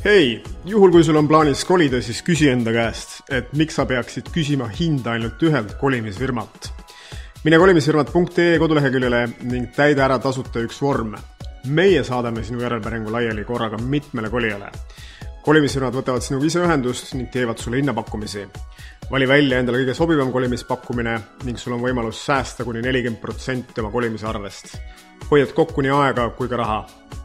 Hei, juhul kui sul on plaanis kolida, siis küsi enda käest, et miks sa peaksid küsima hinda ainult ühelt kolimisfirmalt. Mine kolimisfirmad.ee koduleheküljele ning täida ära tasuta üks vorm. Meie saadame sinu järelpäringu laiali korraga mitmele kolijale. Kolimisfirmad võtavad sinuga ise ühendust ning teevad sulle hinnapakkumisi. Vali välja endale kõige sobivam kolimispakkumine ning sul on võimalus säästa kuni 40% oma kolimise arvest. Hoiad kokku nii aega kui ka raha.